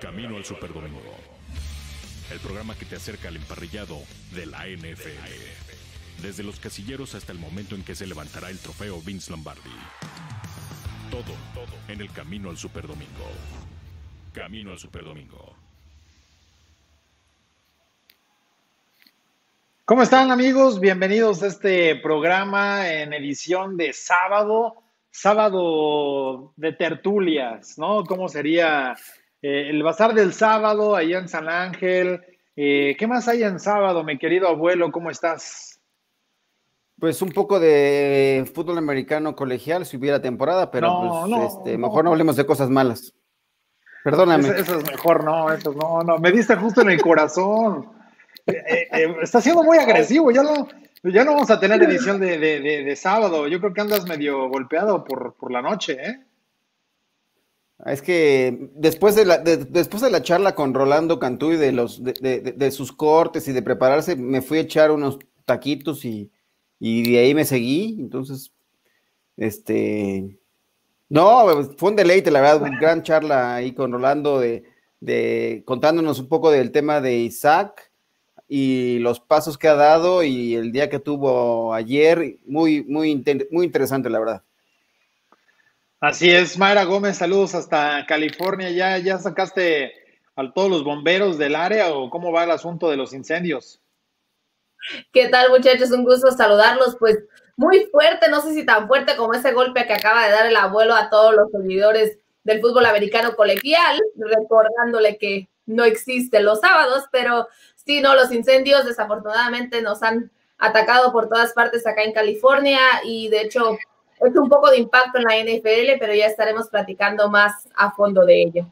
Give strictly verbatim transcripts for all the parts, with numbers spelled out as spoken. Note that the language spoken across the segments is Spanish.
Camino al Superdomingo, el programa que te acerca al emparrillado de la N F L. Desde los casilleros hasta el momento en que se levantará el trofeo Vince Lombardi. Todo, todo en el Camino al Superdomingo. Camino al Superdomingo. ¿Cómo están, amigos? Bienvenidos a este programa en edición de sábado, sábado de tertulias, ¿no? ¿Cómo sería eh, el bazar del sábado allá en San Ángel? Eh, ¿Qué más hay en sábado, mi querido abuelo? ¿Cómo estás? Pues un poco de fútbol americano colegial si hubiera temporada, pero No, pues no, este, no. mejor no hablemos de cosas malas. Perdóname. Eso, eso es mejor, no, eso no, no. Me diste justo en el corazón. Eh, eh, está siendo muy agresivo, ya no, ya no vamos a tener edición de, de, de, de sábado. Yo creo que andas medio golpeado por, por la noche, ¿eh? Es que después de la, de, después de la charla con Rolando Cantú y de, los, de, de, de sus cortes y de prepararse, me fui a echar unos taquitos y, y de ahí me seguí. Entonces, este, no, fue un deleite, la verdad, una gran charla ahí con Rolando de, de contándonos un poco del tema de Isaac y los pasos que ha dado y el día que tuvo ayer, muy, muy, muy interesante, la verdad. Así es, Mayra Gómez, saludos hasta California. ¿Ya, ya sacaste a todos los bomberos del área o cómo va el asunto de los incendios? ¿Qué tal, muchachos? Un gusto saludarlos. Pues muy fuerte, no sé si tan fuerte como ese golpe que acaba de dar el abuelo a todos los seguidores del fútbol americano colegial, recordándole que no existen los sábados, pero sí, no, los incendios desafortunadamente nos han atacado por todas partes acá en California y de hecho es un poco de impacto en la N F L, pero ya estaremos platicando más a fondo de ello.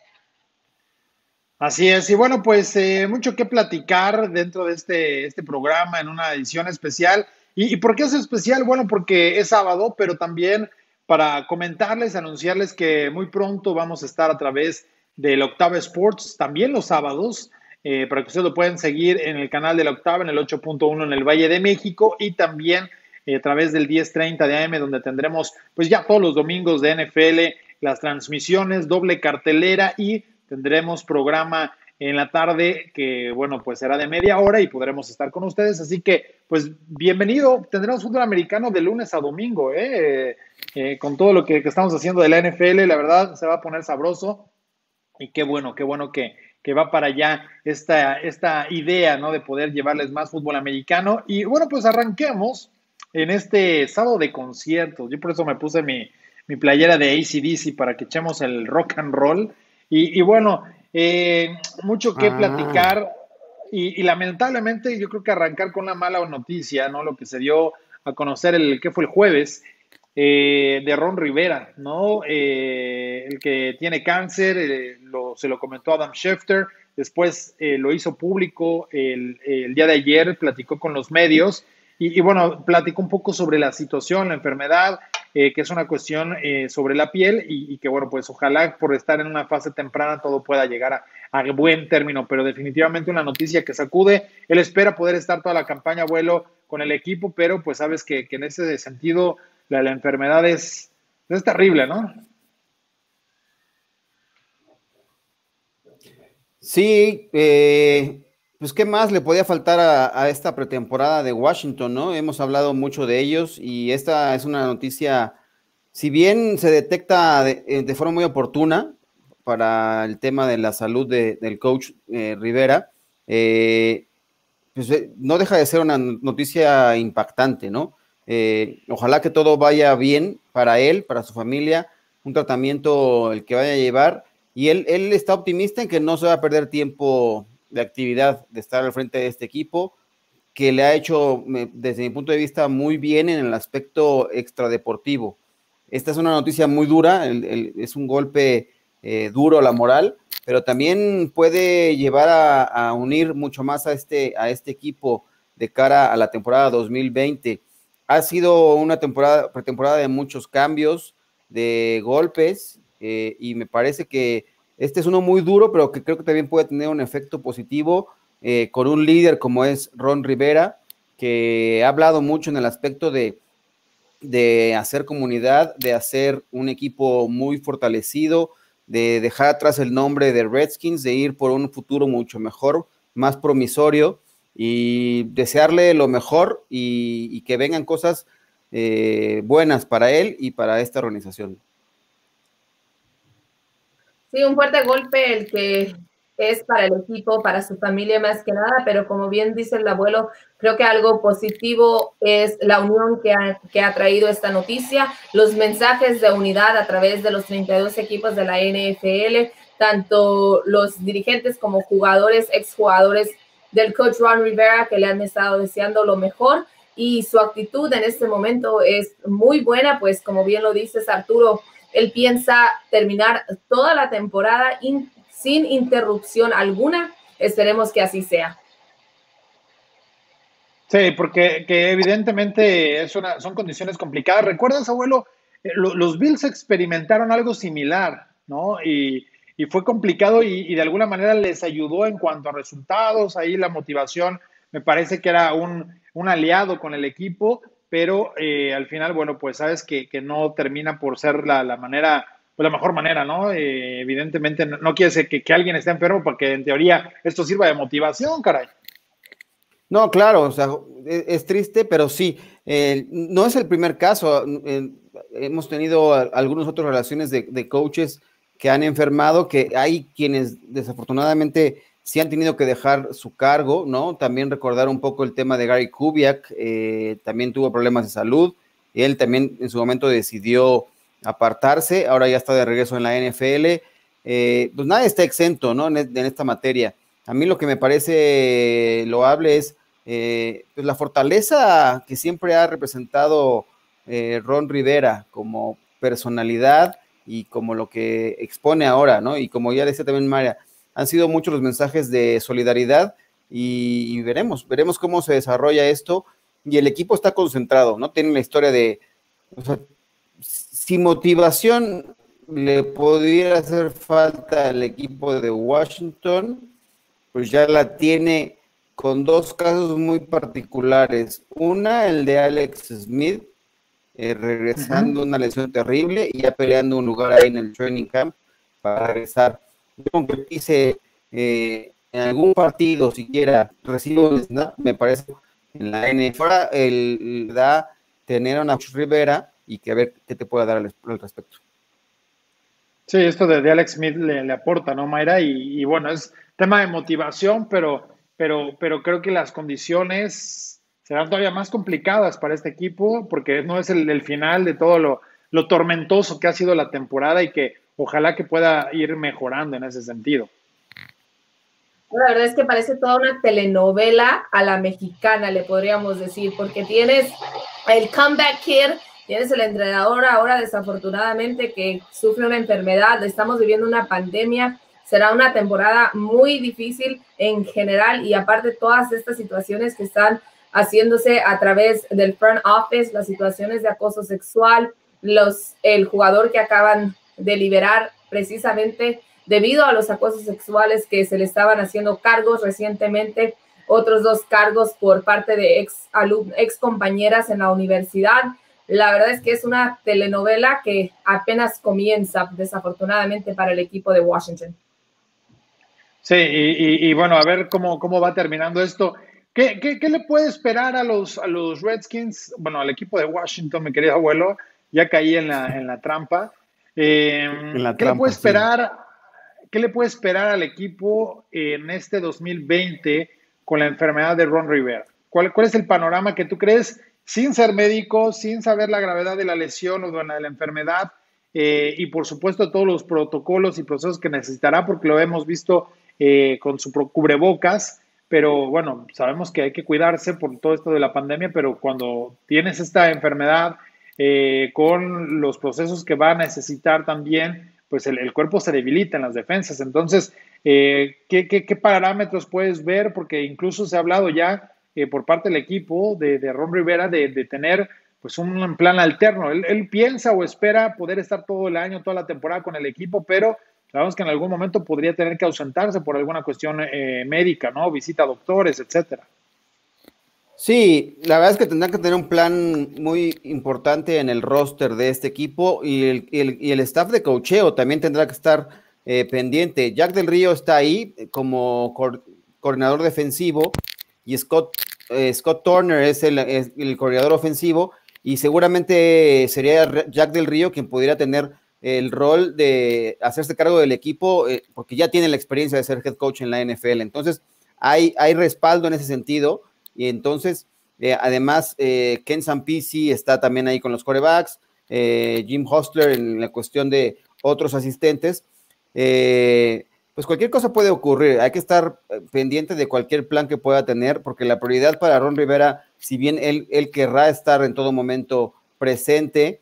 Así es, y bueno, pues eh, mucho que platicar dentro de este, este programa en una edición especial. ¿Y, ¿Y por qué es especial? Bueno, porque es sábado, pero también para comentarles, anunciarles que muy pronto vamos a estar a través del Octava Sports, también los sábados, eh, para que ustedes lo puedan seguir en el canal de la Octava, en el ocho punto uno en el Valle de México, y también eh, a través del diez treinta de A M, donde tendremos pues ya todos los domingos de N F L, las transmisiones, doble cartelera, y tendremos programa en la tarde que, bueno, pues será de media hora y podremos estar con ustedes. Así que, pues, bienvenido. Tendremos fútbol americano de lunes a domingo, ¿eh? Eh, con todo lo que, que estamos haciendo de la N F L, la verdad, se va a poner sabroso. Y qué bueno, qué bueno que, que va para allá esta, esta idea, ¿no? De poder llevarles más fútbol americano. Y, bueno, pues arranquemos en este sábado de conciertos. Yo por eso me puse mi, mi playera de A C D C para que echemos el rock and roll. Y, y bueno, eh, mucho que ah. platicar y, y lamentablemente yo creo que arrancar con una mala noticia, ¿no? Lo que se dio a conocer el que fue el jueves eh, de Ron Rivera, ¿no? Eh, el que tiene cáncer, eh, lo, se lo comentó Adam Schefter, después eh, lo hizo público el, el día de ayer, platicó con los medios y, y bueno, platicó un poco sobre la situación, la enfermedad, Eh, que es una cuestión eh, sobre la piel y, y que, bueno, pues ojalá por estar en una fase temprana todo pueda llegar a, a buen término, pero definitivamente una noticia que sacude. Él espera poder estar toda la campaña, abuelo, con el equipo, pero pues sabes que, que en ese sentido la, la enfermedad es, es terrible, ¿no? Sí, eh, pues qué más le podía faltar a, a esta pretemporada de Washington, ¿no? Hemos hablado mucho de ellos y esta es una noticia, si bien se detecta de, de forma muy oportuna para el tema de la salud de, del coach eh, Rivera, eh, pues eh, no deja de ser una noticia impactante, ¿no? Eh, ojalá que todo vaya bien para él, para su familia, un tratamiento el que vaya a llevar, y él, él está optimista en que no se va a perder tiempo de actividad, de estar al frente de este equipo, que le ha hecho, desde mi punto de vista, muy bien en el aspecto extradeportivo. Esta es una noticia muy dura, el, el, es un golpe eh, duro a la moral, pero también puede llevar a, a unir mucho más a este, a este equipo de cara a la temporada dos mil veinte. Ha sido una temporada, pretemporada de muchos cambios, de golpes, eh, y me parece que este es uno muy duro, pero que creo que también puede tener un efecto positivo eh, con un líder como es Ron Rivera, que ha hablado mucho en el aspecto de, de hacer comunidad, de hacer un equipo muy fortalecido, de dejar atrás el nombre de Redskins, de ir por un futuro mucho mejor, más promisorio, y desearle lo mejor y, y que vengan cosas eh, buenas para él y para esta organización. Sí, un fuerte golpe el que es para el equipo, para su familia más que nada, pero como bien dice el abuelo, creo que algo positivo es la unión que ha, que ha traído esta noticia, los mensajes de unidad a través de los treinta y dos equipos de la N F L, tanto los dirigentes como jugadores, exjugadores del coach Ron Rivera, que le han estado deseando lo mejor, y su actitud en este momento es muy buena, pues como bien lo dices, Arturo, él piensa terminar toda la temporada in, sin interrupción alguna. Esperemos que así sea. Sí, porque que evidentemente es una, son condiciones complicadas. ¿Recuerdas, abuelo? Eh, lo, los Bills experimentaron algo similar, ¿no? Y, y fue complicado y, y de alguna manera les ayudó en cuanto a resultados. Ahí la motivación me parece que era un, un aliado con el equipo, pero eh, al final, bueno, pues sabes que, que no termina por ser la, la manera, pues la mejor manera, ¿no? Eh, evidentemente no, no quiere ser que, que alguien esté enfermo porque en teoría esto sirva de motivación, caray. No, claro, o sea, es, es triste, pero sí, eh, no es el primer caso. Eh, hemos tenido a, algunas otras relaciones de, de coaches que han enfermado, que hay quienes desafortunadamente sí han tenido que dejar su cargo, ¿no? También recordar un poco el tema de Gary Kubiak, eh, también tuvo problemas de salud, y él también en su momento decidió apartarse, ahora ya está de regreso en la N F L, eh, pues nadie está exento, ¿no? En, en esta materia. A mí lo que me parece loable es eh, pues la fortaleza que siempre ha representado eh, Ron Rivera como personalidad y como lo que expone ahora, ¿no? Y como ya decía también María, han sido muchos los mensajes de solidaridad y, y veremos, veremos cómo se desarrolla esto y el equipo está concentrado, ¿no? Tienen la historia de, o sea, si motivación le pudiera hacer falta al equipo de Washington, pues ya la tiene con dos casos muy particulares. Una, el de Alex Smith, eh, regresando uh-huh. una lesión terrible y ya peleando un lugar ahí en el training camp para regresar. Aunque dice eh, en algún partido siquiera recibo un snap, me parece en la N F L el, el da tener a una Rivera y que a ver qué te pueda dar al, al respecto. Sí, esto de, de Alex Smith le, le aporta, ¿no, Mayra? Y, y bueno, es tema de motivación, pero, pero, pero creo que las condiciones serán todavía más complicadas para este equipo porque no es el, el final de todo lo, lo tormentoso que ha sido la temporada y que ojalá que pueda ir mejorando en ese sentido. La verdad es que parece toda una telenovela a la mexicana, le podríamos decir, porque tienes el comeback kid, tienes el entrenador ahora desafortunadamente que sufre una enfermedad, estamos viviendo una pandemia, será una temporada muy difícil en general y aparte todas estas situaciones que están haciéndose a través del front office, las situaciones de acoso sexual, los, el jugador que acaban de liberar precisamente debido a los acosos sexuales que se le estaban haciendo cargos recientemente, otros dos cargos por parte de ex, alumn, ex compañeras en la universidad. La verdad es que es una telenovela que apenas comienza, desafortunadamente, para el equipo de Washington. Sí, y, y, y bueno, a ver cómo, cómo va terminando esto. ¿Qué, qué, qué le puede esperar a los, a los Redskins? Bueno, al equipo de Washington, mi querido abuelo, ya caí en la, en la trampa. Eh, en la ¿qué trampa, le puede esperar? Sí. ¿Qué le puede esperar al equipo en este dos mil veinte con la enfermedad de Ron Rivera? ¿Cuál, cuál es el panorama que tú crees, sin ser médico, sin saber la gravedad de la lesión o de la enfermedad, eh, y por supuesto todos los protocolos y procesos que necesitará, porque lo hemos visto eh, con su cubrebocas, pero bueno, sabemos que hay que cuidarse por todo esto de la pandemia, pero cuando tienes esta enfermedad eh, con los procesos que va a necesitar también, pues el, el cuerpo se debilita en las defensas. Entonces, eh, ¿qué, qué, ¿qué parámetros puedes ver? Porque incluso se ha hablado ya eh, por parte del equipo de, de Ron Rivera de, de tener pues un plan alterno. Él, él piensa o espera poder estar todo el año, toda la temporada con el equipo, pero sabemos que en algún momento podría tener que ausentarse por alguna cuestión eh, médica, ¿no? Visita a doctores, etcétera. Sí, la verdad es que tendrán que tener un plan muy importante en el roster de este equipo y el, y el, y el staff de coacheo también tendrá que estar eh, pendiente. Jack Del Río está ahí como co coordinador defensivo y Scott, eh, Scott Turner es el, es el coordinador ofensivo y seguramente sería Jack Del Río quien pudiera tener el rol de hacerse cargo del equipo eh, porque ya tiene la experiencia de ser head coach en la N F L. Entonces hay, hay respaldo en ese sentido. Y entonces, eh, además, eh, Ken Zampisi está también ahí con los quarterbacks, eh, Jim Hostler en la cuestión de otros asistentes. Eh, pues cualquier cosa puede ocurrir, hay que estar pendiente de cualquier plan que pueda tener, porque la prioridad para Ron Rivera, si bien él, él querrá estar en todo momento presente,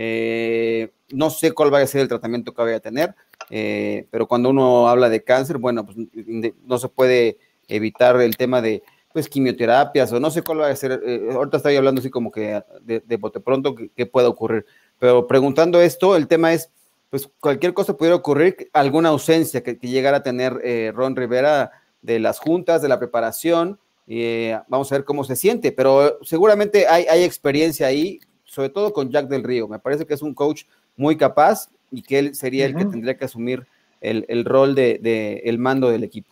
eh, no sé cuál vaya a ser el tratamiento que vaya a tener, eh, pero cuando uno habla de cáncer, bueno, pues no se puede evitar el tema de pues quimioterapias o no sé cuál va a ser, eh, ahorita estoy hablando así como que de, de bote pronto que, que pueda ocurrir, pero preguntando esto, el tema es, pues cualquier cosa pudiera ocurrir, alguna ausencia que, que llegara a tener eh, Ron Rivera de las juntas, de la preparación, eh, vamos a ver cómo se siente, pero seguramente hay, hay experiencia ahí, sobre todo con Jack Del Río, me parece que es un coach muy capaz y que él sería uh-huh. el que tendría que asumir el, el rol de, de el mando del equipo.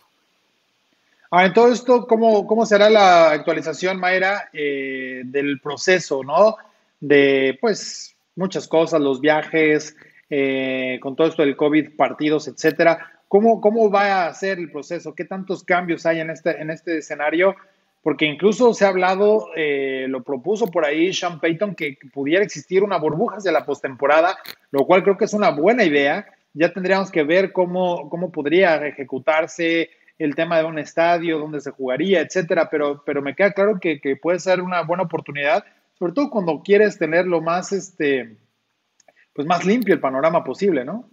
Ahora, en todo esto, ¿cómo, cómo será la actualización, Mayra, eh, del proceso, ¿no? De, pues, muchas cosas, los viajes, eh, con todo esto del COVID, partidos, etcétera. ¿Cómo, cómo va a ser el proceso? ¿Qué tantos cambios hay en este, en este escenario? Porque incluso se ha hablado, eh, lo propuso por ahí Sean Payton, que pudiera existir una burbuja hacia la postemporada, lo cual creo que es una buena idea. Ya tendríamos que ver cómo, cómo podría ejecutarse el tema de un estadio, donde se jugaría, etcétera, pero, pero me queda claro que, que puede ser una buena oportunidad, sobre todo cuando quieres tener lo más, este, pues más limpio el panorama posible, ¿no?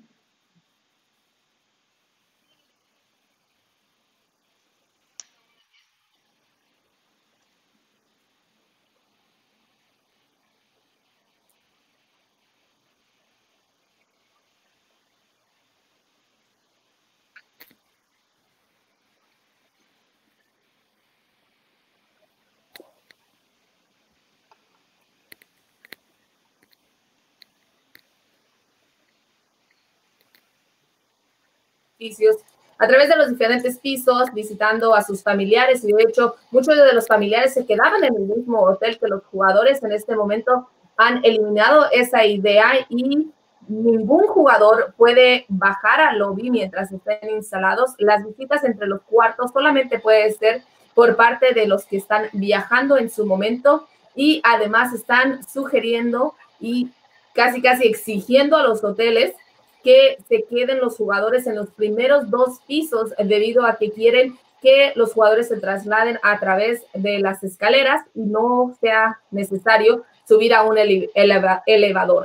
A través de los diferentes pisos, visitando a sus familiares, y de hecho muchos de los familiares se quedaban en el mismo hotel que los jugadores. En este momento han eliminado esa idea y ningún jugador puede bajar al lobby mientras estén instalados. Las visitas entre los cuartos solamente puede ser por parte de los que están viajando en su momento, y además están sugiriendo y casi casi exigiendo a los hoteles que se queden los jugadores en los primeros dos pisos debido a que quieren que los jugadores se trasladen a través de las escaleras y no sea necesario subir a un ele eleva elevador.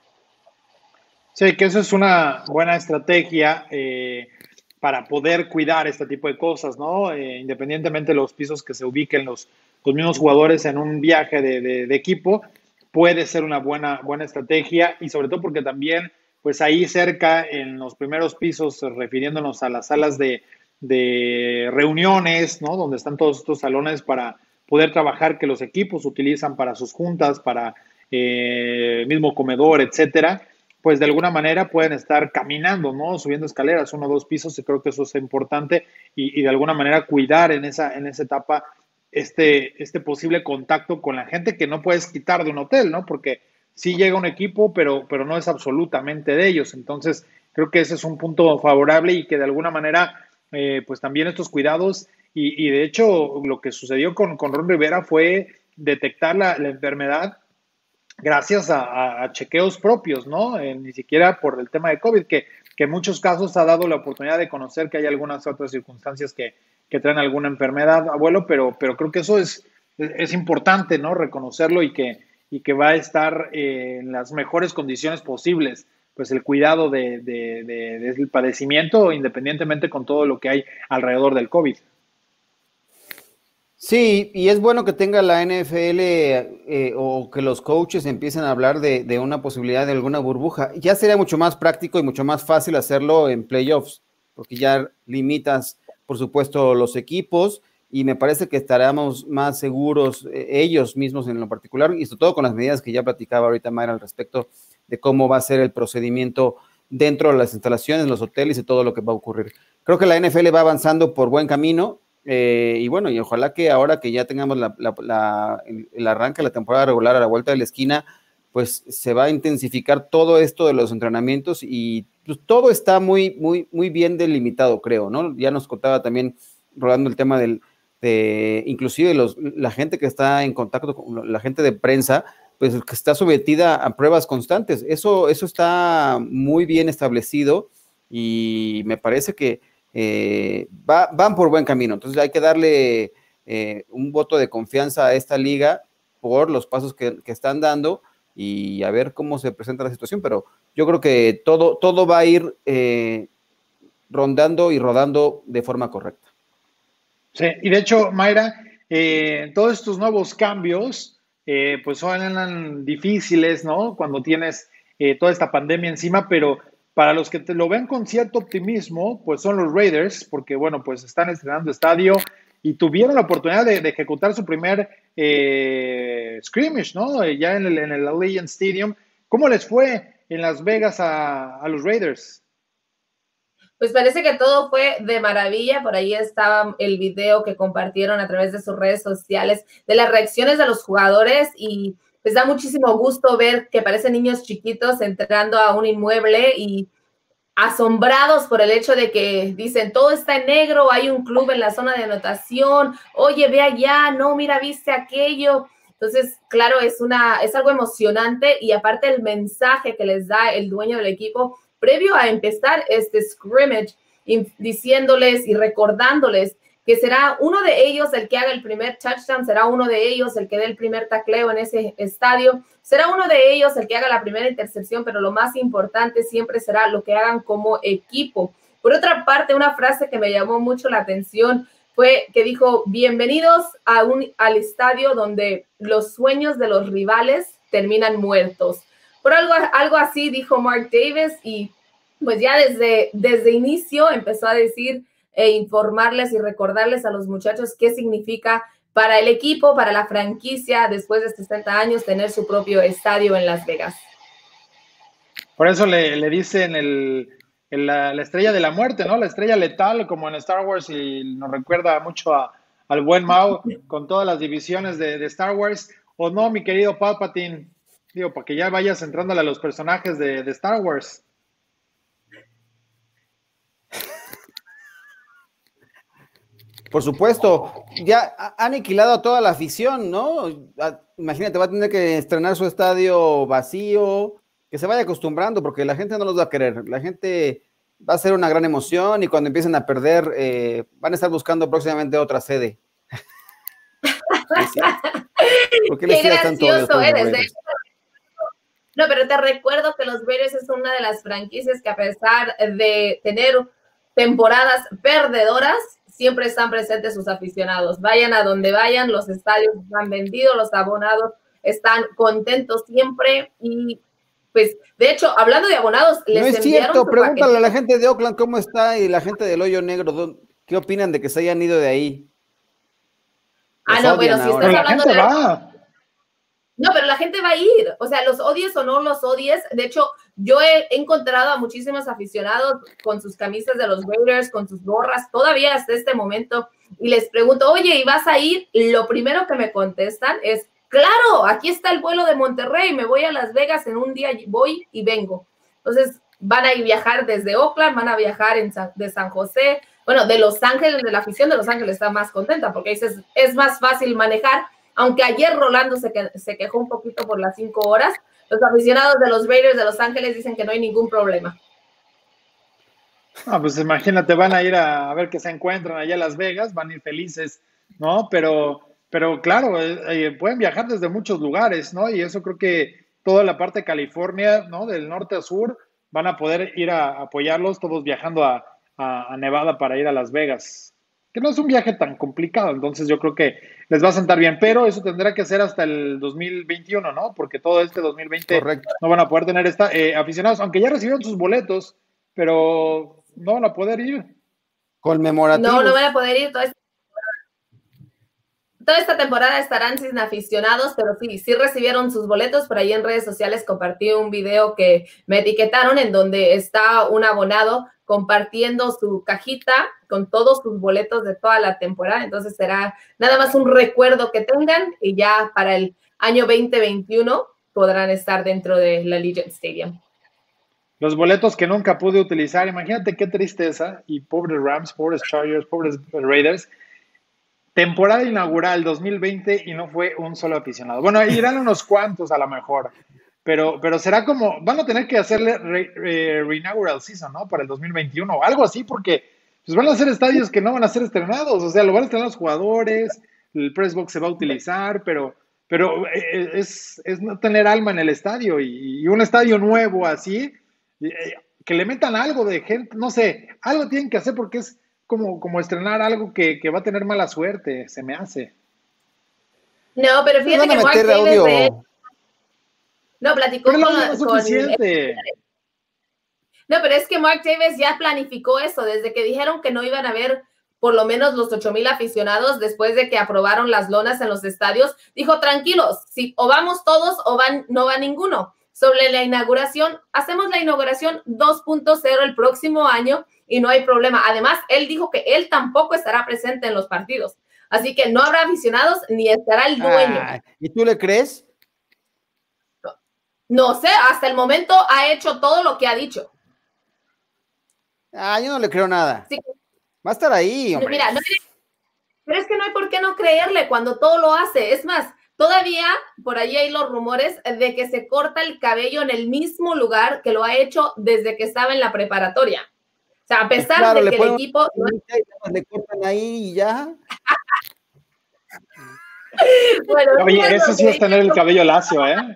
Sí, que eso es una buena estrategia eh, para poder cuidar este tipo de cosas, ¿no? Eh, independientemente de los pisos que se ubiquen los, los mismos jugadores en un viaje de, de, de equipo, puede ser una buena, buena estrategia, y sobre todo porque también pues ahí cerca, en los primeros pisos, refiriéndonos a las salas de, de reuniones, ¿no? Donde están todos estos salones para poder trabajar, que los equipos utilizan para sus juntas, para eh, mismo comedor, etcétera, pues de alguna manera pueden estar caminando, ¿no? Subiendo escaleras, uno o dos pisos, y creo que eso es importante, y, y de alguna manera cuidar en esa, en esa etapa este, este posible contacto con la gente que no puedes quitar de un hotel, ¿no? Porque sí llega un equipo, pero, pero no es absolutamente de ellos. Entonces, creo que ese es un punto favorable, y que de alguna manera, eh, pues también estos cuidados, y, y de hecho lo que sucedió con, con Ron Rivera fue detectar la, la enfermedad gracias a, a, a chequeos propios, ¿no? Eh, ni siquiera por el tema de COVID, que, que en muchos casos ha dado la oportunidad de conocer que hay algunas otras circunstancias que, que traen alguna enfermedad, abuelo, pero, pero creo que eso es, es importante, ¿no? Reconocerlo, y que y que va a estar eh, en las mejores condiciones posibles, pues el cuidado de, de, de, del padecimiento, independientemente con todo lo que hay alrededor del COVID. Sí, y es bueno que tenga la N F L eh, o que los coaches empiecen a hablar de, de una posibilidad de alguna burbuja. Ya sería mucho más práctico y mucho más fácil hacerlo en playoffs, porque ya limitas, por supuesto, los equipos, y me parece que estaremos más seguros eh, ellos mismos en lo particular, y sobre todo con las medidas que ya platicaba ahorita Mayra al respecto de cómo va a ser el procedimiento dentro de las instalaciones, los hoteles y todo lo que va a ocurrir. Creo que la N F L va avanzando por buen camino, eh, y bueno, y ojalá que ahora que ya tengamos la, la, la, el, el arranque de la temporada regular a la vuelta de la esquina, pues se va a intensificar todo esto de los entrenamientos y pues, todo está muy, muy, muy bien delimitado, creo, ¿no? Ya nos contaba también Rolando el tema del, de, inclusive los, la gente que está en contacto con la gente de prensa, pues que está sometida a pruebas constantes. Eso, eso está muy bien establecido y me parece que eh, va, van por buen camino. Entonces hay que darle eh, un voto de confianza a esta liga por los pasos que, que están dando y a ver cómo se presenta la situación, pero yo creo que todo, todo va a ir eh, rondando y rodando de forma correcta. Sí, y de hecho, Mayra, eh, todos estos nuevos cambios, eh, pues son difíciles, ¿no? Cuando tienes eh, toda esta pandemia encima, pero para los que te lo ven con cierto optimismo, pues son los Raiders, porque bueno, pues están estrenando estadio y tuvieron la oportunidad de, de ejecutar su primer eh, scrimmage, ¿no? Ya en el, en el Allegiant Stadium. ¿Cómo les fue en Las Vegas a, a los Raiders? Pues parece que todo fue de maravilla. Por ahí estaba el video que compartieron a través de sus redes sociales de las reacciones de los jugadores y pues da muchísimo gusto ver que parecen niños chiquitos entrando a un inmueble y asombrados por el hecho de que dicen, todo está en negro, hay un club en la zona de anotación, oye, ve allá, no, mira, viste aquello. Entonces, claro, es, una, es algo emocionante y aparte el mensaje que les da el dueño del equipo previo a empezar este scrimmage, diciéndoles y recordándoles que será uno de ellos el que haga el primer touchdown, será uno de ellos el que dé el primer tacleo en ese estadio, será uno de ellos el que haga la primera intercepción, pero lo más importante siempre será lo que hagan como equipo. Por otra parte, una frase que me llamó mucho la atención fue que dijo, bienvenidos a un, al estadio donde los sueños de los rivales terminan muertos. Por algo, algo así dijo Mark Davis y pues ya desde, desde inicio empezó a decir e informarles y recordarles a los muchachos qué significa para el equipo, para la franquicia, después de sesenta años, tener su propio estadio en Las Vegas. Por eso le, le dicen el, el, la, la estrella de la muerte, ¿no? La estrella letal, como en Star Wars, y nos recuerda mucho a, al buen Mao con todas las divisiones de, de Star Wars. ¿O no, mi querido Palpatine? Digo, para que ya vayas entrándole a los personajes de, de Star Wars. Por supuesto, ya ha aniquilado a toda la afición, ¿no? Imagínate, va a tener que estrenar su estadio vacío, que se vaya acostumbrando, porque la gente no los va a querer. La gente va a ser una gran emoción y cuando empiecen a perder, eh, van a estar buscando próximamente otra sede. ¿Por qué, qué gracioso eres, ¿eh? No, pero te recuerdo que los Raiders es una de las franquicias que a pesar de tener temporadas perdedoras, siempre están presentes sus aficionados. Vayan a donde vayan, los estadios están vendidos, los abonados están contentos siempre. Y pues, de hecho, hablando de abonados, les no es cierto, pregúntale paquete. A la gente de Oakland cómo está y la gente del Hoyo Negro, ¿qué opinan de que se hayan ido de ahí? Los ah, no, pero si estás pero hablando de... Va. No, pero la gente va a ir, o sea, los odies o no los odies. De hecho, yo he encontrado a muchísimos aficionados con sus camisas de los Raiders, con sus gorras, todavía hasta este momento, y les pregunto, oye, ¿y vas a ir? Lo primero que me contestan es, claro, aquí está el vuelo de Monterrey, me voy a Las Vegas en un día, voy y vengo. Entonces, van a ir viajar desde Oakland, van a viajar en San, de San José, bueno, de Los Ángeles, de la afición de Los Ángeles está más contenta, porque dices, es más fácil manejar. Aunque ayer Rolando se, que, se quejó un poquito por las cinco horas, los aficionados de los Raiders de Los Ángeles dicen que no hay ningún problema. Ah, pues imagínate, van a ir a, a ver qué se encuentran allá en Las Vegas, van a ir felices, ¿no? Pero, pero claro, eh, pueden viajar desde muchos lugares, ¿no? Y eso creo que toda la parte de California, ¿no? Del norte a sur, van a poder ir a apoyarlos, todos viajando a, a, a Nevada para ir a Las Vegas. Que no es un viaje tan complicado, entonces yo creo que les va a sentar bien, pero eso tendrá que ser hasta el dos mil veintiuno, ¿no? Porque todo este dos mil veinte Correcto. No van a poder tener esta, eh, aficionados, aunque ya recibieron sus boletos, pero no van a poder ir. Conmemorativos. No, no van a poder ir. Todo este... toda esta temporada estarán sin aficionados, pero sí, sí recibieron sus boletos. Por ahí en redes sociales compartí un video que me etiquetaron en donde está un abonado compartiendo su cajita con todos sus boletos de toda la temporada. Entonces será nada más un recuerdo que tengan y ya para el año veinte veintiuno podrán estar dentro de la Allegiant Stadium. Los boletos que nunca pude utilizar, imagínate qué tristeza, y pobres Rams, pobres Chargers, pobres Raiders. Temporada inaugural dos mil veinte y no fue un solo aficionado. Bueno, irán unos cuantos a lo mejor, pero, pero será como, van a tener que hacerle re, re, re-inaugural season, ¿no? Para el dos mil veintiuno o algo así, porque pues van a ser estadios que no van a ser estrenados, o sea, lo van a estrenar los jugadores, el press box se va a utilizar, pero, pero es, es no tener alma en el estadio y, y un estadio nuevo así, que le metan algo de gente, no sé, algo tienen que hacer porque es como, como estrenar algo que, que va a tener mala suerte, se me hace. No, pero fíjate que Mark Davis de... No, platicó pero con... No es suficiente. Con... No, pero es que Mark Davis ya planificó eso, desde que dijeron que no iban a haber por lo menos los ocho mil aficionados después de que aprobaron las lonas en los estadios, dijo, tranquilos, si o vamos todos o van, no va ninguno. Sobre la inauguración, hacemos la inauguración dos punto cero el próximo año y no hay problema. Además, él dijo que él tampoco estará presente en los partidos. Así que no habrá aficionados ni estará el dueño. Ah, ¿y tú le crees? No, no sé, hasta el momento ha hecho todo lo que ha dicho. Ah, yo no le creo nada. Sí. Va a estar ahí, hombre. Mira, no, pero es que no hay por qué no creerle cuando todo lo hace. Es más, todavía por ahí hay los rumores de que se corta el cabello en el mismo lugar que lo ha hecho desde que estaba en la preparatoria. O sea, a pesar claro, de que el equipo... Le cortan ahí y ya. Bueno, oye, eso sí es tener el cabello lacio, ¿eh?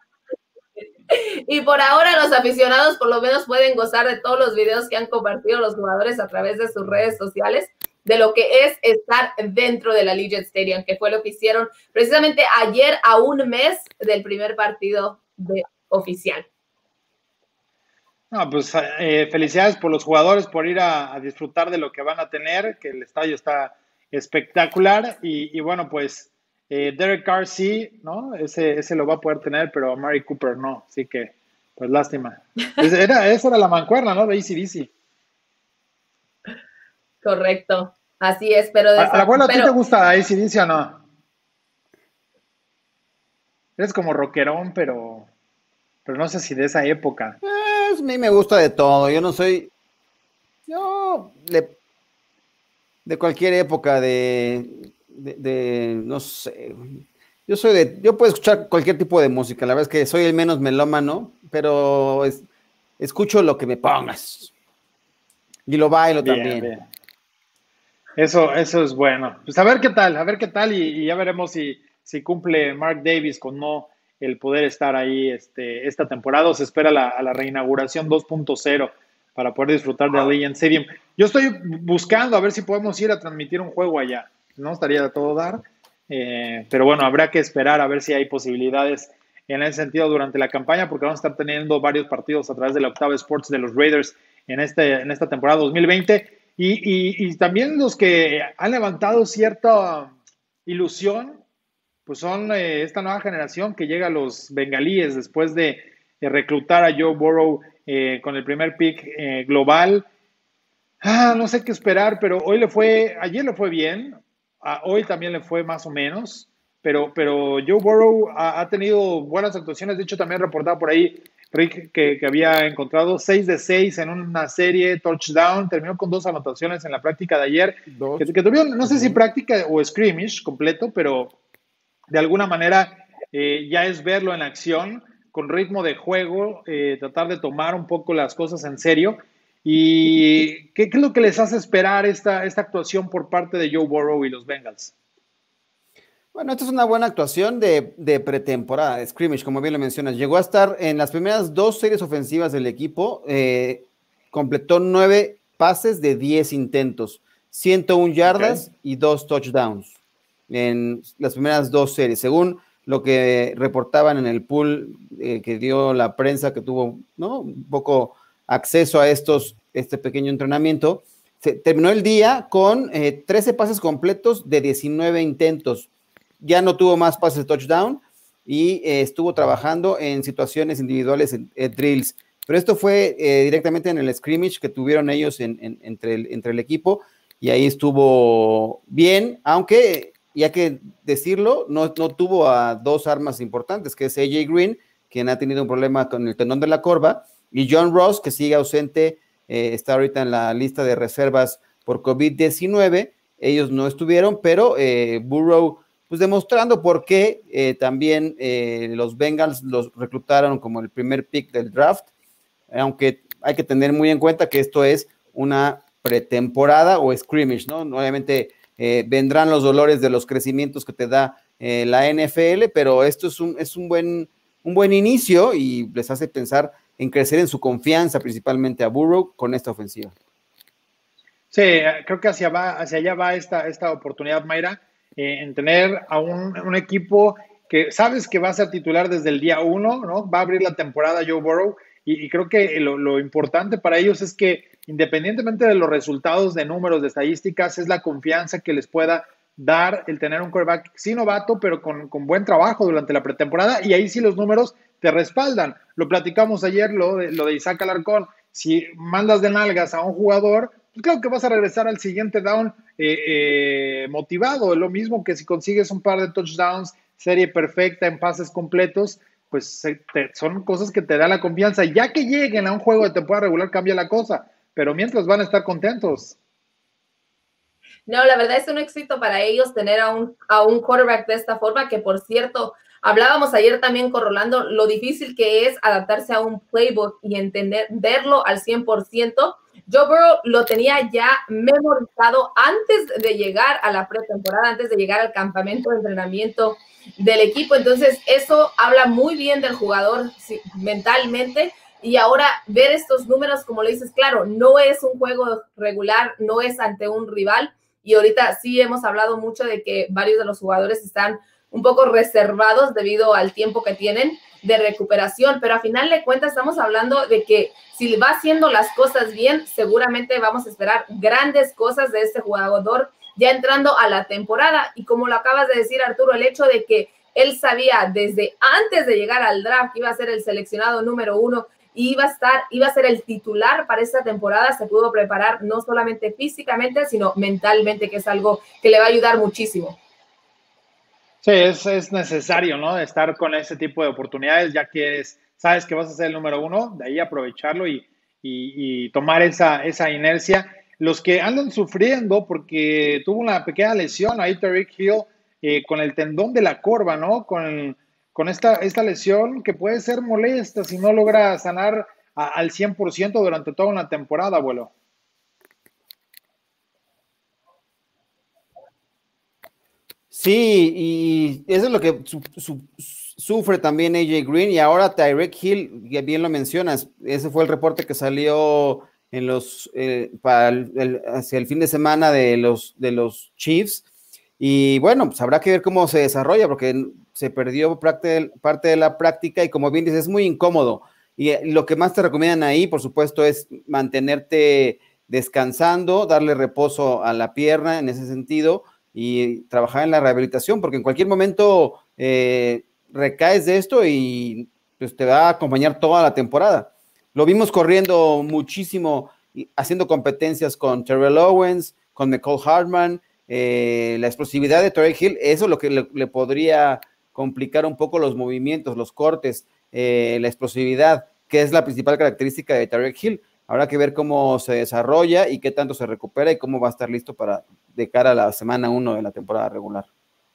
Y por ahora los aficionados por lo menos pueden gozar de todos los videos que han compartido los jugadores a través de sus redes sociales, de lo que es estar dentro de la Allegiant Stadium, que fue lo que hicieron precisamente ayer a un mes del primer partido de oficial. No, pues eh, felicidades por los jugadores, por ir a, a disfrutar de lo que van a tener, que el estadio está espectacular y, y bueno, pues eh, Derek Carr sí, ¿no? Ese, ese lo va a poder tener, pero Amari Cooper no, así que, pues lástima. Era, esa era la mancuerna, ¿no? De A C D C. Correcto, así es, pero... A, a la abuela, pero... ¿a ti te gusta A C D C o no? Eres como rockerón, pero, pero no sé si de esa época. Pues, a mí me gusta de todo, yo no soy... Yo... Le, de cualquier época, de, de, de... No sé... Yo soy de... Yo puedo escuchar cualquier tipo de música, la verdad es que soy el menos melómano, pero es, escucho lo que me pongas. Y lo bailo bien, también. Bien. Eso, eso es bueno. Pues a ver qué tal, a ver qué tal y, y ya veremos si, si cumple Mark Davis con no el poder estar ahí este, esta temporada o se espera la, a la reinauguración dos punto cero para poder disfrutar de Allegiant Stadium. Yo estoy buscando a ver si podemos ir a transmitir un juego allá. No estaría de todo dar, eh, pero bueno, habrá que esperar a ver si hay posibilidades en ese sentido durante la campaña porque vamos a estar teniendo varios partidos a través de la Octava Sports de los Raiders en, este, en esta temporada dos mil veinte. Y, y, y también los que han levantado cierta ilusión, pues son eh, esta nueva generación que llega a los bengalíes después de, de reclutar a Joe Burrow eh, con el primer pick eh, global. Ah, no sé qué esperar, pero hoy le fue, ayer le fue bien, ah, hoy también le fue más o menos, pero, pero Joe Burrow ha, ha tenido buenas actuaciones. De hecho, también reportaba por ahí Rick que, que había encontrado seis de seis en una serie, touchdown, terminó con dos anotaciones en la práctica de ayer, que, que tuvieron, no sé si práctica o scrimmage completo, pero de alguna manera eh, ya es verlo en acción, con ritmo de juego, eh, tratar de tomar un poco las cosas en serio. ¿Y qué, qué es lo que les hace esperar esta, esta actuación por parte de Joe Burrow y los Bengals? Bueno, esta es una buena actuación de, de pretemporada, de scrimmage, como bien lo mencionas. Llegó a estar en las primeras dos series ofensivas del equipo, eh, completó nueve pases de diez intentos, ciento una yardas okay. y dos touchdowns en las primeras dos series, según lo que reportaban en el pool eh, que dio la prensa, que tuvo, ¿no?, un poco acceso a estos, este pequeño entrenamiento. Se terminó el día con eh, trece pases completos de diecinueve intentos, ya no tuvo más pases de touchdown y eh, estuvo trabajando en situaciones individuales, en, en drills. Pero esto fue eh, directamente en el scrimmage que tuvieron ellos en, en, entre, el, entre el equipo, y ahí estuvo bien, aunque, y hay que decirlo, no, no tuvo a dos armas importantes, que es A J Green, quien ha tenido un problema con el tendón de la corva, y John Ross, que sigue ausente, eh, está ahorita en la lista de reservas por COVID diecinueve. Ellos no estuvieron, pero eh, Burrow, pues demostrando por qué eh, también eh, los Bengals los reclutaron como el primer pick del draft, aunque hay que tener muy en cuenta que esto es una pretemporada o scrimmage, ¿no? Obviamente eh, vendrán los dolores de los crecimientos que te da eh, la N F L, pero esto es un, es un buen, un buen inicio y les hace pensar en crecer en su confianza, principalmente a Burrow, con esta ofensiva. Sí, creo que hacia, va, hacia allá va esta, esta oportunidad, Mayra, eh, en tener a un, un equipo que sabes que va a ser titular desde el día uno, ¿no? Va a abrir la temporada Joe Burrow, y, y creo que lo, lo importante para ellos es que, independientemente de los resultados de números, de estadísticas, es la confianza que les pueda dar el tener un quarterback, sí novato, pero con, con buen trabajo durante la pretemporada, y ahí sí los números te respaldan. Lo platicamos ayer, lo de, lo de Isaac Alarcón. Si mandas de nalgas a un jugador, pues claro que vas a regresar al siguiente down eh, eh, motivado. Es lo mismo que si consigues un par de touchdowns, serie perfecta en pases completos, pues te, son cosas que te dan la confianza. Ya que lleguen a un juego de temporada regular, cambia la cosa, pero mientras van a estar contentos. No, la verdad es un éxito para ellos tener a un, a un quarterback de esta forma, que por cierto, hablábamos ayer también con Rolando, lo difícil que es adaptarse a un playbook y entenderlo al cien por ciento. Joe Burrow lo tenía ya memorizado antes de llegar a la pretemporada, antes de llegar al campamento de entrenamiento del equipo. Entonces, eso habla muy bien del jugador sí, mentalmente. Y ahora ver estos números, como le dices, claro, no es un juego regular, no es ante un rival. Y ahorita sí hemos hablado mucho de que varios de los jugadores están un poco reservados debido al tiempo que tienen de recuperación, pero a final de cuentas estamos hablando de que si va haciendo las cosas bien, seguramente vamos a esperar grandes cosas de este jugador ya entrando a la temporada. Y como lo acabas de decir, Arturo, el hecho de que él sabía desde antes de llegar al draft que iba a ser el seleccionado número uno y iba a estar, iba a ser el titular para esta temporada, se pudo preparar no solamente físicamente, sino mentalmente, que es algo que le va a ayudar muchísimo. Sí, es, es necesario, ¿no? Estar con ese tipo de oportunidades, ya que es, sabes que vas a ser el número uno, de ahí aprovecharlo y, y, y tomar esa, esa inercia. Los que andan sufriendo porque tuvo una pequeña lesión ahí, Tyreek Hill, eh, con el tendón de la corva, ¿no? Con, con esta, esta lesión que puede ser molesta si no logra sanar a, al cien por ciento durante toda una temporada, abuelo. Sí, y eso es lo que su, su, sufre también A J Green, y ahora Tyreek Hill, que bien lo mencionas, ese fue el reporte que salió en los eh, para el, el, hacia el fin de semana de los, de los Chiefs, y bueno, pues habrá que ver cómo se desarrolla, porque se perdió parte, parte de la práctica, y como bien dices, es muy incómodo, y lo que más te recomiendan ahí, por supuesto, es mantenerte descansando, darle reposo a la pierna en ese sentido, y trabajar en la rehabilitación, porque en cualquier momento eh, recaes de esto y pues, te va a acompañar toda la temporada. Lo vimos corriendo muchísimo, haciendo competencias con Terrell Owens, con McCall Hardman, eh, la explosividad de Tyreek Hill, eso es lo que le, le podría complicar un poco los movimientos, los cortes, eh, la explosividad, que es la principal característica de Tyreek Hill. Habrá que ver cómo se desarrolla y qué tanto se recupera y cómo va a estar listo para de cara a la semana uno de la temporada regular.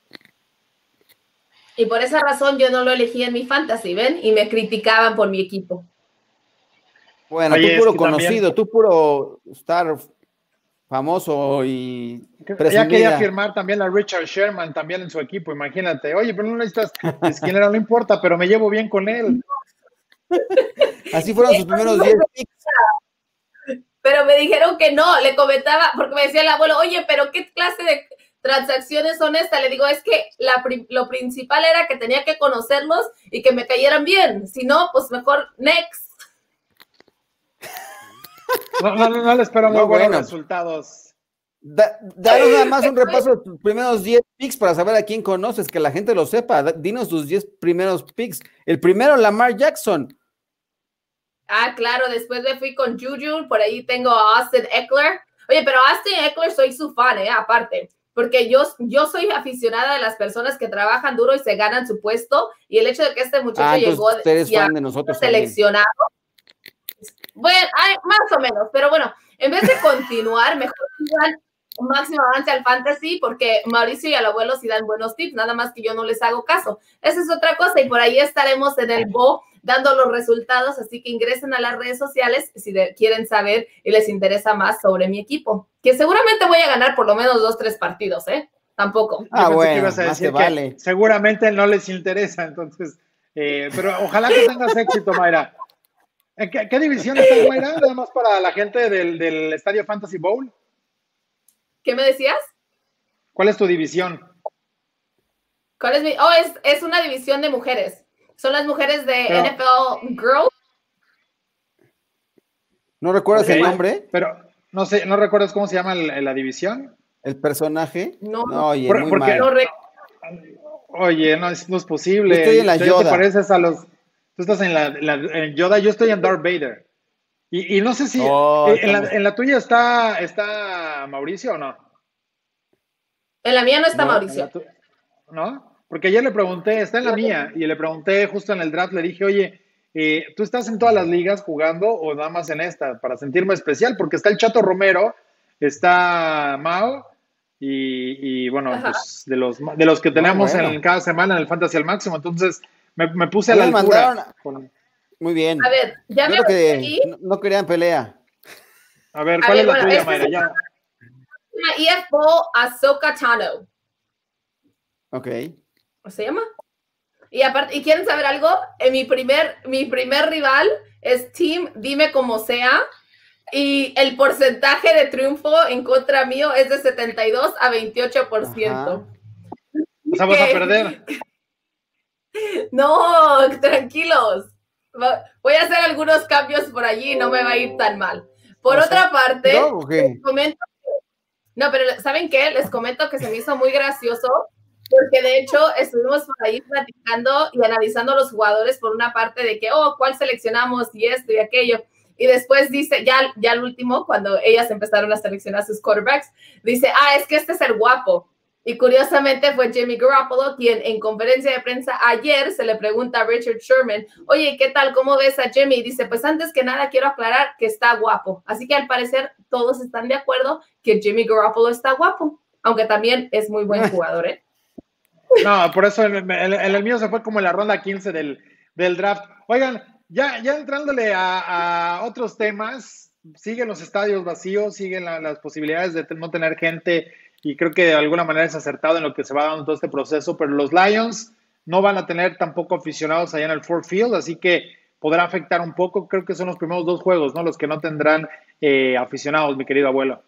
Y por esa razón yo no lo elegí en mi fantasy, ¿ven? Y me criticaban por mi equipo. Bueno, Oye, tú puro conocido, también... tú puro star famoso y presumida. Ya quería firmar también a Richard Sherman también en su equipo, imagínate. Oye, pero no necesitas esquinero, no importa, pero me llevo bien con él. Así fueron sus primeros diez picks. Pero me dijeron que no, le comentaba, porque me decía el abuelo, oye, pero ¿qué clase de transacciones son estas? Le digo, es que la, lo principal era que tenía que conocerlos y que me cayeran bien. Si no, pues mejor next. No, no, no, no le espero muy no, buenos bueno. resultados. Da, danos nada más un repaso de tus primeros diez picks para saber a quién conoces, que la gente lo sepa. Dinos tus diez primeros picks. El primero, Lamar Jackson. Ah, claro, después me fui con Juju, por ahí tengo a Austin Eckler. Oye, pero Austin Eckler soy su fan, ¿eh? Aparte, porque yo, yo soy aficionada de las personas que trabajan duro y se ganan su puesto, y el hecho de que este muchacho ah, llegó eres fan de nosotros seleccionado, también. Bueno, ay, más o menos, pero bueno, en vez de continuar, mejor sigan máximo avance al fantasy, porque Mauricio y el abuelo sí dan buenos tips, nada más que yo no les hago caso. Esa es otra cosa, y por ahí estaremos en el B O dando los resultados, así que ingresen a las redes sociales si de, quieren saber y les interesa más sobre mi equipo, que seguramente voy a ganar por lo menos dos, tres partidos, ¿eh? Tampoco. Ah, bueno, que ibas a decir que vale. Seguramente no les interesa, entonces, eh, pero ojalá que tengas éxito, Mayra. ¿En qué, qué división estás, Mayra? Nada más para la gente del, del Estadio Fantasy Bowl. ¿Qué me decías? ¿Cuál es tu división? ¿Cuál es mi? Oh, es, es una división de mujeres. Son las mujeres de pero, N F L Girls. ¿No recuerdas okay, el nombre? Pero no sé, ¿no recuerdas cómo se llama la, la división? ¿El personaje? No. no oye, Por, muy porque, mal. No re... Oye, no es, no es posible. Yo estoy en la Yoda. Te pareces a los... Tú estás en la, la en Yoda, yo estoy en Darth Vader. Y, y no sé si oh, en, la, en la tuya está, está Mauricio o no. En la mía no está no, Mauricio. Tu... ¿No? Porque ayer le pregunté, está en la mía, y le pregunté justo en el draft, le dije, oye, eh, ¿tú estás en todas las ligas jugando o nada más en esta? Para sentirme especial, porque está el Chato Romero, está Mao, y, y bueno, pues de los, de los que tenemos bueno. en cada semana en el Fantasy al Máximo, entonces me, me puse a la altura. Mandaron... Con... Muy bien. A ver, ya me que aquí. No, no querían pelea. A ver, ¿cuál a es ver, la bueno, tuya, Mayra? Ya. E F O Ahsoka Tano. Ok. ¿Cómo se llama? Y aparte, ¿y quieren saber algo? En mi primer, mi primer rival es Team Dime Como Sea, y el porcentaje de triunfo en contra mío es de setenta y dos a veintiocho por ciento. O sea, vas a perder. No, tranquilos. Voy a hacer algunos cambios por allí y no me va a ir tan mal. Por o otra sea, parte, no, okay. les comento, no, pero ¿saben qué? Les comento que se me hizo muy gracioso, porque de hecho estuvimos por ahí platicando y analizando a los jugadores por una parte de que, oh, ¿cuál seleccionamos? Y esto y aquello. Y después dice, ya, ya al último, cuando ellas empezaron a seleccionar sus quarterbacks, dice, ah, es que este es el guapo. Y curiosamente fue Jimmy Garoppolo quien en conferencia de prensa ayer se le pregunta a Richard Sherman, oye, ¿qué tal? ¿Cómo ves a Jimmy? Y dice, pues antes que nada quiero aclarar que está guapo. Así que al parecer todos están de acuerdo que Jimmy Garoppolo está guapo, aunque también es muy buen jugador, ¿eh? No, por eso el, el, el mío se fue como en la ronda quince del, del draft. Oigan, ya, ya entrándole a, a otros temas, siguen los estadios vacíos, siguen la, las posibilidades de no tener gente, y creo que de alguna manera es acertado en lo que se va dando todo este proceso, pero los Lions no van a tener tampoco aficionados allá en el Ford Field, así que podrá afectar un poco. Creo que son los primeros dos juegos, ¿no? Los que no tendrán eh, aficionados, mi querido abuelo.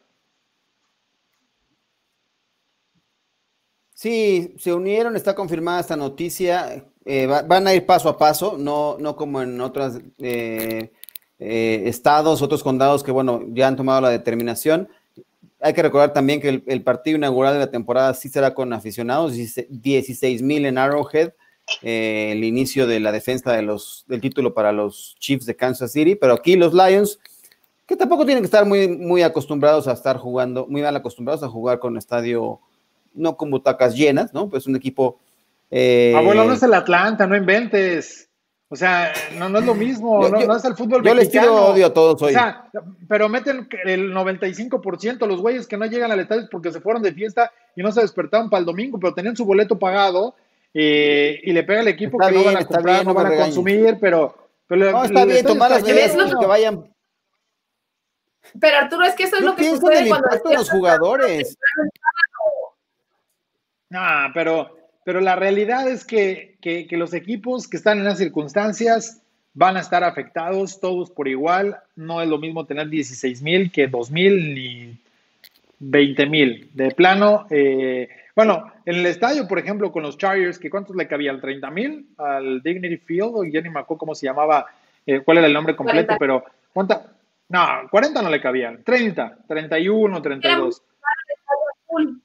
Sí, se unieron, está confirmada esta noticia, eh, va, van a ir paso a paso, no, no como en otros eh, eh, estados, otros condados que, bueno, ya han tomado la determinación. Hay que recordar también que el, el partido inaugural de la temporada sí será con aficionados, dieciséis mil en Arrowhead, eh, el inicio de la defensa de los, del título para los Chiefs de Kansas City, pero aquí los Lions, que tampoco tienen que estar muy, muy acostumbrados a estar jugando, muy mal acostumbrados a jugar con estadio, no con butacas llenas, ¿no? Pues un equipo... Eh, Abuelo, no es el Atlanta, no inventes. O sea, no, no es lo mismo, yo, no, yo, no es el fútbol yo mexicano. Yo les tiro odio a todos hoy. O sea, pero meten el noventa y cinco por ciento los güeyes que no llegan al estadio porque se fueron de fiesta y no se despertaron para el domingo, pero tenían su boleto pagado eh, y le pega al equipo está que bien, no van a comprar, bien, no, no van a regañes. consumir, pero... pero no, está bien, tomar las medidas que vayan... Pero Arturo, es que eso es yo lo que sucede cuando... los jugadores. No, pero... Pero la realidad es que, que, que los equipos que están en las circunstancias van a estar afectados todos por igual. No es lo mismo tener dieciséis mil que dos mil ni veinte mil. De plano, eh, bueno, en el estadio, por ejemplo, con los Chargers, que ¿cuántos le cabían? ¿treinta mil al Dignity Field? O ya ni me acuerdo cómo se llamaba, eh, cuál era el nombre completo, cuarenta. Pero ¿cuánta? No, cuarenta no le cabían. treinta, treinta y uno, treinta y dos. Cool.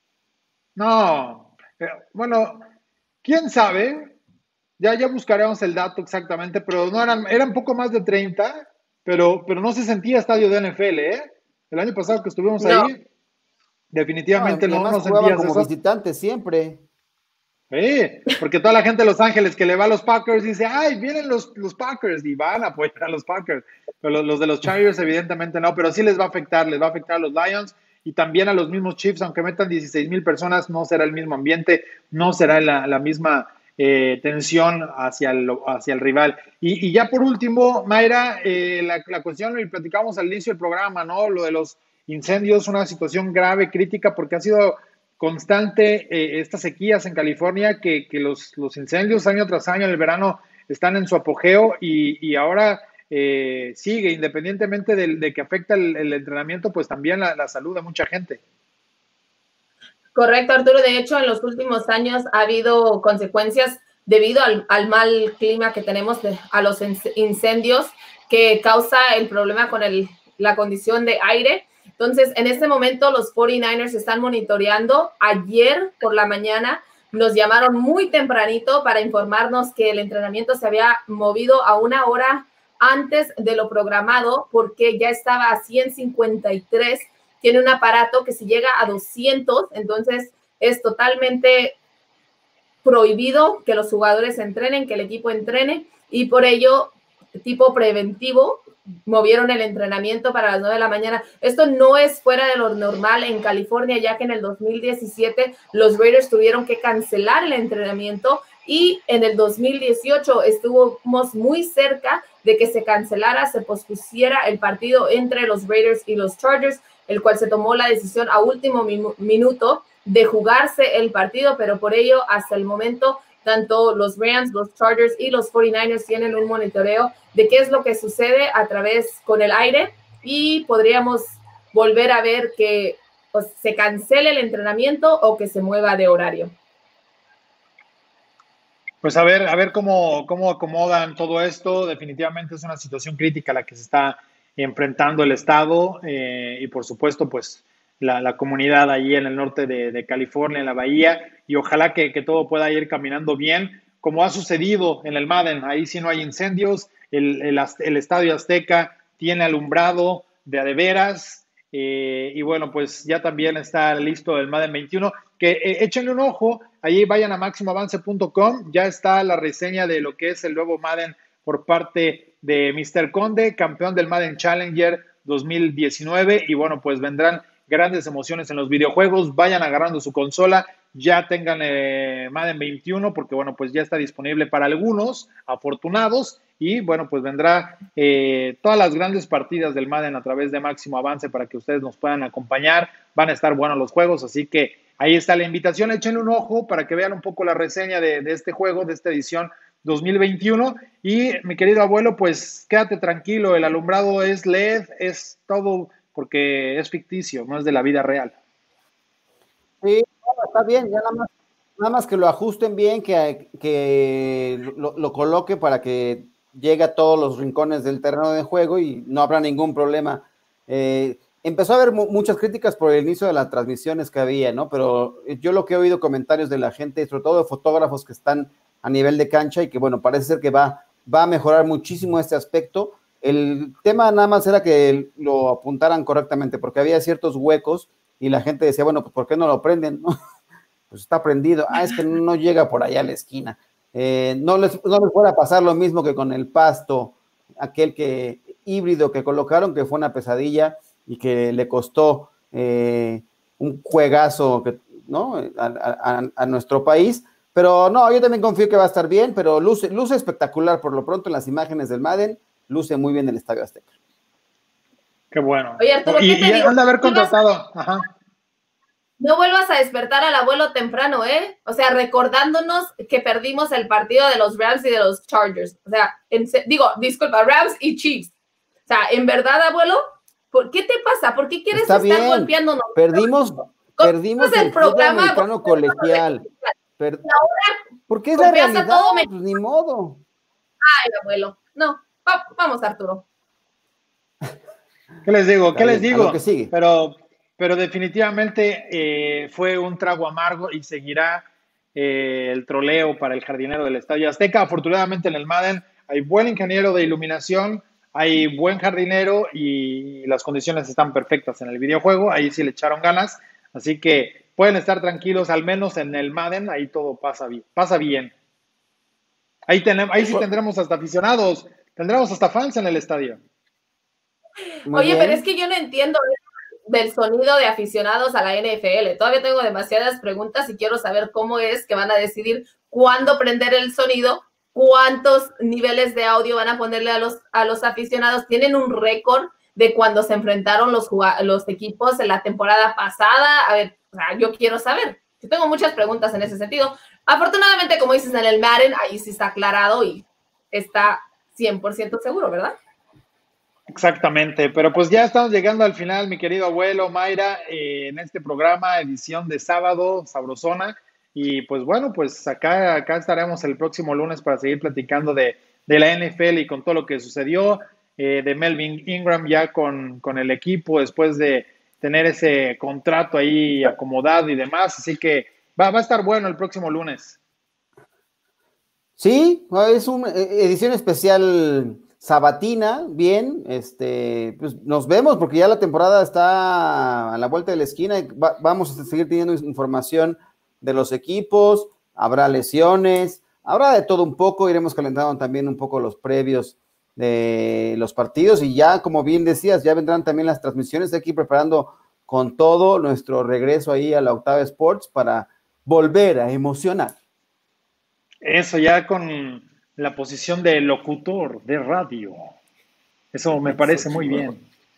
No, eh, bueno, quién sabe, ya, ya buscaremos el dato exactamente, pero no eran, eran un poco más de treinta, pero, pero no se sentía estadio de N F L, ¿eh? El año pasado que estuvimos No. ahí, definitivamente No, y no, además no jugaban sentías como eso. visitantes siempre. Sí, porque toda la gente de Los Ángeles que le va a los Packers dice, ay, vienen los, los Packers y van a apoyar a los Packers. Pero los, los de los Chargers evidentemente no, pero sí les va a afectar, les va a afectar a los Lions y también a los mismos Chiefs, aunque metan dieciséis mil personas, no será el mismo ambiente, no será la, la misma eh, tensión hacia el, hacia el rival. Y, y ya por último, Mayra, eh, la, la cuestión, y platicamos al inicio del programa, ¿no? Lo de los incendios, una situación grave, crítica, porque ha sido constante eh, estas sequías en California, que, que los, los incendios año tras año en el verano están en su apogeo y, y ahora eh, sigue, independientemente de, de que afecta el, el entrenamiento, pues también la, la salud de mucha gente. Correcto, Arturo. De hecho, en los últimos años ha habido consecuencias debido al, al mal clima que tenemos, de, a los incendios que causa el problema con el, la condición de aire. Entonces, en este momento los cuarenta y nueve ers están monitoreando. Ayer por la mañana nos llamaron muy tempranito para informarnos que el entrenamiento se había movido a una hora antes de lo programado porque ya estaba a ciento cincuenta y tres. Tiene un aparato que si llega a doscientos, entonces es totalmente prohibido que los jugadores entrenen, que el equipo entrene, y por ello, tipo preventivo, movieron el entrenamiento para las nueve de la mañana. Esto no es fuera de lo normal en California, ya que en el dos mil diecisiete los Raiders tuvieron que cancelar el entrenamiento y en el dos mil dieciocho estuvimos muy cerca de que se cancelara, se pospusiera el partido entre los Raiders y los Chargers, el cual se tomó la decisión a último minuto de jugarse el partido, pero por ello hasta el momento tanto los Rams, los Chargers y los cuarenta y nueve ers tienen un monitoreo de qué es lo que sucede a través con el aire y podríamos volver a ver que pues, se cancele el entrenamiento o que se mueva de horario. Pues a ver, a ver cómo, cómo acomodan todo esto. Definitivamente es una situación crítica a la que se está enfrentando el Estado eh, y por supuesto pues la, la comunidad allí en el norte de, de California, en la Bahía, y ojalá que, que todo pueda ir caminando bien, como ha sucedido en el Madden. Ahí sí no hay incendios, el, el, el Estadio Azteca tiene alumbrado de a de veras, eh, y bueno, pues ya también está listo el Madden veintiuno, que eh, échenle un ojo, allí vayan a máximo avance punto com, ya está la reseña de lo que es el nuevo Madden por parte de mister Conde, campeón del Madden Challenger dos mil diecinueve, y bueno, pues vendrán grandes emociones en los videojuegos. Vayan agarrando su consola, ya tengan eh, Madden veintiuno, porque bueno, pues ya está disponible para algunos afortunados, y bueno, pues vendrá eh, todas las grandes partidas del Madden a través de Máximo Avance para que ustedes nos puedan acompañar. Van a estar buenos los juegos, así que ahí está la invitación, échenle un ojo para que vean un poco la reseña de, de este juego, de esta edición dos mil veintiuno, y mi querido abuelo, pues quédate tranquilo, el alumbrado es L E D, es todo porque es ficticio, no es de la vida real. Sí, bueno, está bien, ya nada más, nada más que lo ajusten bien, que, que lo, lo coloque para que llegue a todos los rincones del terreno de juego y no habrá ningún problema. Eh, empezó a haber mu- muchas críticas por el inicio de las transmisiones que había, ¿no? Pero yo lo que he oído comentarios de la gente, sobre todo de fotógrafos que están a nivel de cancha y que, bueno, parece ser que va, va a mejorar muchísimo este aspecto. El tema nada más era que lo apuntaran correctamente, porque había ciertos huecos y la gente decía, bueno, pues ¿por qué no lo prenden? ¿No? Pues está prendido. Ah, es que no llega por allá a la esquina. Eh, no, les, no les fuera a pasar lo mismo que con el pasto, aquel que híbrido que colocaron, que fue una pesadilla y que le costó eh, un juegazo, que, ¿no? a, a, a nuestro país. Pero no, yo también confío que va a estar bien, pero luce, luce espectacular por lo pronto en las imágenes del Madden, luce muy bien el Estadio Azteca. Qué bueno. Oye, Arturo, y, ¿qué te y digo? han de haber contratado. Ajá. No vuelvas a despertar al abuelo temprano, ¿eh? O sea, recordándonos que perdimos el partido de los Rams y de los Chargers. O sea, en, digo, disculpa, Rams y Chiefs. O sea, en verdad, abuelo, ¿por qué te pasa? ¿Por qué quieres Está estar bien. golpeándonos? Perdimos, perdimos el, el fútbol americano colegial. Per... Porque es la realidad, todo me... pues ni modo. Ay, abuelo, no, va, vamos, Arturo. ¿Qué les digo? ¿Qué les digo? Que sigue. Pero pero definitivamente eh, fue un trago amargo y seguirá eh, el troleo para el jardinero del Estadio Azteca. Afortunadamente en el Madden hay buen ingeniero de iluminación, hay buen jardinero y las condiciones están perfectas en el videojuego, ahí sí le echaron ganas, así que pueden estar tranquilos, al menos en el Madden, ahí todo pasa bien. Pasa bien. Ahí, tenemos, ahí sí tendremos hasta aficionados, tendremos hasta fans en el estadio. Muy Oye, bien. Pero es que yo no entiendo del sonido de aficionados a la N F L. Todavía tengo demasiadas preguntas y quiero saber cómo es que van a decidir cuándo prender el sonido, cuántos niveles de audio van a ponerle a los, a los aficionados. ¿Tienen un récord de cuando se enfrentaron los, los equipos en la temporada pasada? A ver, o sea, yo quiero saber. Yo tengo muchas preguntas en ese sentido. Afortunadamente, como dices, en el Madden, ahí sí está aclarado y está cien por ciento seguro, ¿verdad? Exactamente, pero pues ya estamos llegando al final, mi querido abuelo, Mayra, eh, en este programa, edición de sábado, sabrosona, y pues bueno, pues acá, acá estaremos el próximo lunes para seguir platicando de, de la N F L y con todo lo que sucedió, eh, de Melvin Ingram ya con, con el equipo después de tener ese contrato ahí acomodado y demás, así que va, va a estar bueno el próximo lunes. Sí, es una edición especial sabatina, bien, este, pues nos vemos porque ya la temporada está a la vuelta de la esquina y va, vamos a seguir teniendo información de los equipos, habrá lesiones, habrá de todo un poco, iremos calentando también un poco los previos de los partidos y ya, como bien decías, ya vendrán también las transmisiones de aquí preparando con todo nuestro regreso ahí a la Octava Sports para volver a emocionar. Eso ya con la posición de locutor de radio. Eso me parece muy bien.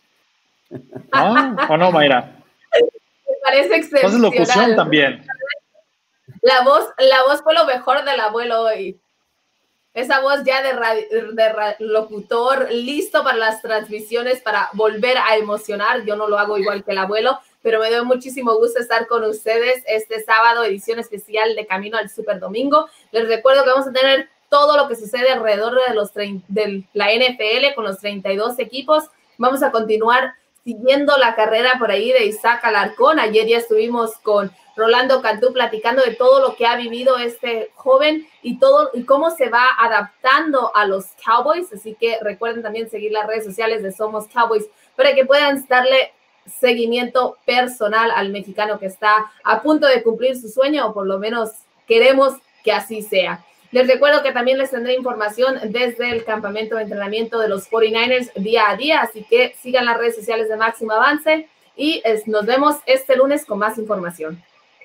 ¿No? ¿O no, Mayra? Me parece excepcional. Entonces locución también. La voz, la voz fue lo mejor del abuelo hoy. Esa voz ya de, radio, de radio, locutor, listo para las transmisiones, para volver a emocionar. Yo no lo hago igual que el abuelo, pero me dio muchísimo gusto estar con ustedes este sábado, edición especial de Camino al Super Domingo. Les recuerdo que vamos a tener todo lo que sucede alrededor de, los de la N F L con los treinta y dos equipos. Vamos a continuar siguiendo la carrera por ahí de Isaac Alarcón. Ayer ya estuvimos con Rolando Cantú platicando de todo lo que ha vivido este joven y todo y cómo se va adaptando a los Cowboys. Así que recuerden también seguir las redes sociales de Somos Cowboys para que puedan darle seguimiento personal al mexicano que está a punto de cumplir su sueño, o por lo menos queremos que así sea. Les recuerdo que también les tendré información desde el campamento de entrenamiento de los cuarenta y nueve ers día a día, así que sigan las redes sociales de Máximo Avance y es, nos vemos este lunes con más información.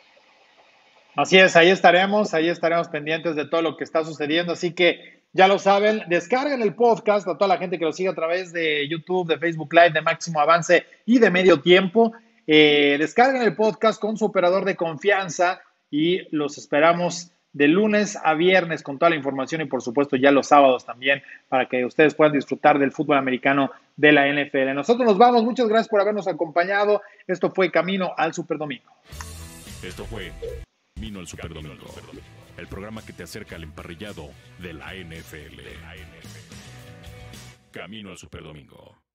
Así es, ahí estaremos, ahí estaremos pendientes de todo lo que está sucediendo, así que ya lo saben, descarguen el podcast a toda la gente que lo sigue a través de YouTube, de Facebook Live, de Máximo Avance y de Medio Tiempo. Eh, descarguen el podcast con su operador de confianza y los esperamos de lunes a viernes con toda la información y por supuesto ya los sábados también para que ustedes puedan disfrutar del fútbol americano de la N F L. Nosotros nos vamos, muchas gracias por habernos acompañado. Esto fue Camino al Superdomingo. Esto fue Camino al Superdomingo, el programa que te acerca al emparrillado de la N F L. Camino al Superdomingo.